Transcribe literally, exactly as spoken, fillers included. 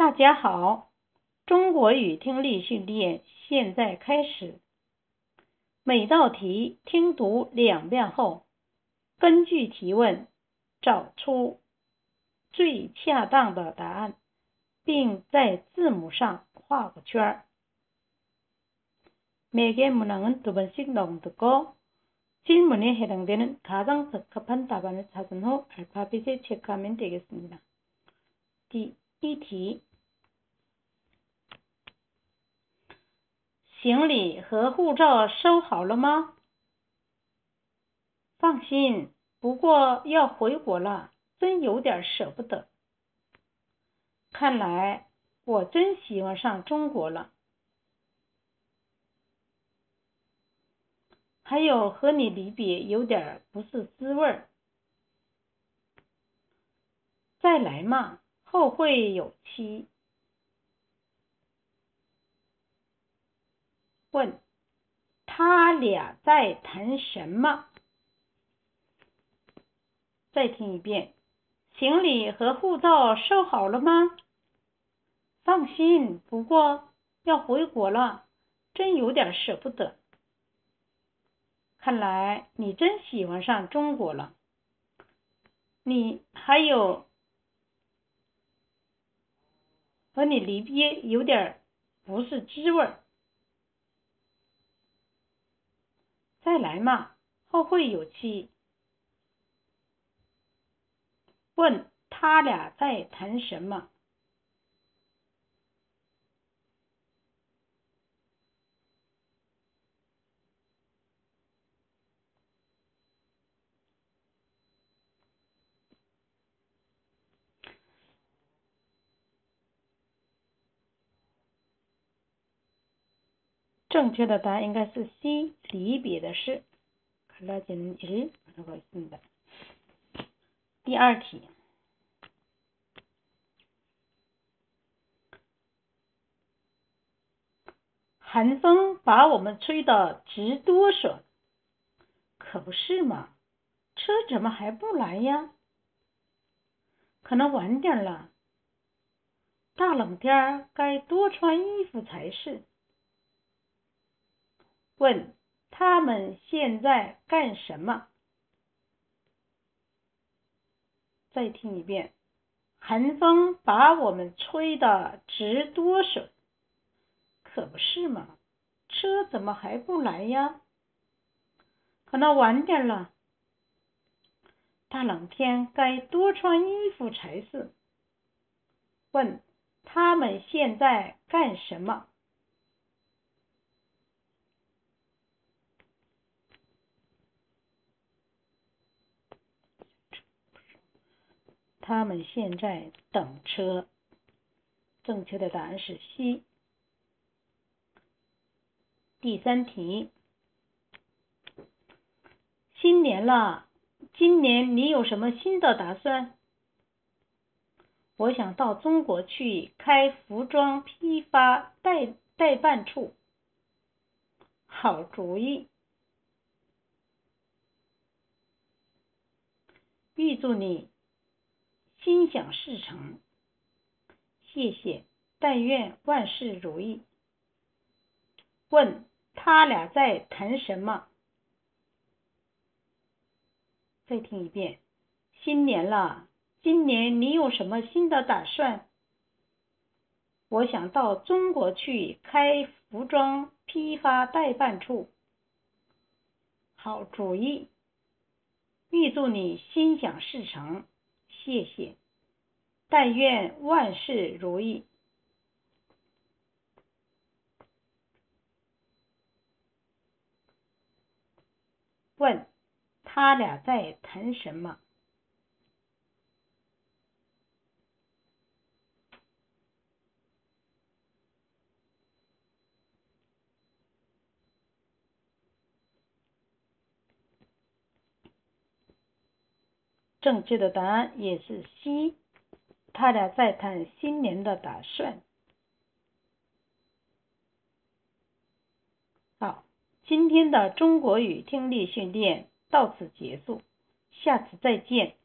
大家好，中国语听力训练现在开始。每道题听读两遍后，根据提问找出最恰当的答案，并在字母上画个圈。매개 문항은 두 번씩 낭독하고 질문에 해당되는 가장 적합한 답안을 찾은 후 알파벳에 체크하면 되겠습니다. 第一题，行李和护照收好了吗？放心，不过要回国了，真有点舍不得。看来我真喜欢上中国了。还有和你离别有点不是滋味。再来嘛，后会有期。问，他俩在谈什么？再听一遍，行李和护照收好了吗？放心，不过要回国了，真有点舍不得。看来你真喜欢上中国了。你还有和你离别有点不是滋味。再来嘛，后会有期。问，他俩在谈什么？正确的答案应该是 C， 离别的事。갈라지는 일 라고 있습니다. 第二题，寒风把我们吹得直哆嗦。可不是嘛，车怎么还不来呀？可能晚点了。大冷天该多穿衣服才是。问，他们现在干什么？再听一遍，寒风把我们吹得直哆嗦。可不是嘛，车怎么还不来呀？可能晚点了。大冷天该多穿衣服才是。问，他们现在干什么？他们现在等车。正确的答案是 C。第三题，新年了，今年你有什么新的打算？我想到中国去开服装批发代代办处。好主意。预祝你心想事成。谢谢，但愿万事如意。问，他俩在谈什么？再听一遍，新年了，今年你有什么新的打算？我想到中国去开服装批发代办处。好主意。预祝你心想事成。谢谢，但愿万事如意。问，他俩在谈什么？正确的答案也是 C， 他俩在谈新年的打算。好，今天的中国语听力训练到此结束，下次再见。